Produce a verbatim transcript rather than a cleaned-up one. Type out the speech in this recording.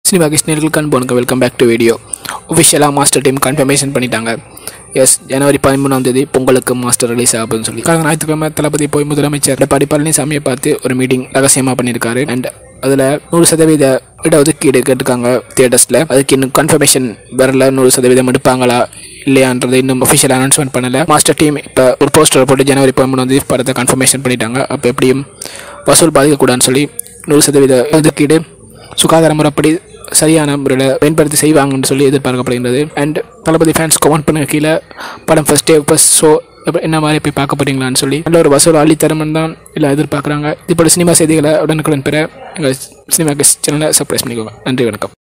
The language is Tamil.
சினிமா கிருஷ்ணர்களுக்கு கண்போனுக்கு வெல்கம் பேக் டு வீடியோ. ஒஃபிஷியலாக மாஸ்டர் டீம் கன்ஃபர்மேஷன் பண்ணிட்டாங்க. எஸ், ஜனவரி பதிமூணாம் தேதி பொங்கலுக்கு மாஸ்டர் ரிலீஸ் ஆகுதுன்னு சொல்லி கடந்த ஞாயிற்றுக்கிழமை தளபதி போய் முதலமைச்சர் எடப்பாடி பழனிசாமியை பார்த்து ஒரு மீட்டிங் ரகசியமாக பண்ணியிருக்காரு. அண்ட் அதில் நூறு சதவீத இடஒதுக்கீடு கேட்டுருக்காங்க தியேட்டர்ஸில். அதுக்கு இன்னும் கன்ஃபர்மேஷன் வரல, நூறு சதவீதம் எடுப்பாங்களா இல்லையான்றது இன்னும் ஒஃபிஷியல் அனௌன்ஸ்மெண்ட் பண்ணலை. மாஸ்டர் டீம் இப்போ ஒரு போஸ்டர் போட்டு ஜனவரி பதிமூணாம் தேதி படத்தை கன்ஃபர்மேஷன் பண்ணிட்டாங்க. அப்போ எப்படியும் வசூல் பாதிக்கக்கூடாதுன்னு சொல்லி நூறு சதவீத ஒதுக்கீடு சுகாதார முறைப்படி சரியான முறையில் பயன்படுத்தி செய்வாங்கன்னு சொல்லி எதிர்பார்க்கப்படுகின்றது. அண்ட் தளபதி ஃபேன்ஸ் கமெண்ட் பண்ண கீழே படம் ஃபர்ஸ்ட் டே ஃபர்ஸ்ட் ஷோ என்ன மாதிரி போய் பார்க்க போறீங்களான்னு சொல்லி நல்ல ஒரு வசூல் அள்ளித்தரம்னு தான் எல்லாம் எதிர்பார்க்குறாங்க. இப்போது சினிமா செய்திகளை உடனுக்குடன் பெற எங்கள் சினிமா சேனலை சப்ஸ்கிரைப் பண்ணிக்கோங்க. நன்றி, வணக்கம்.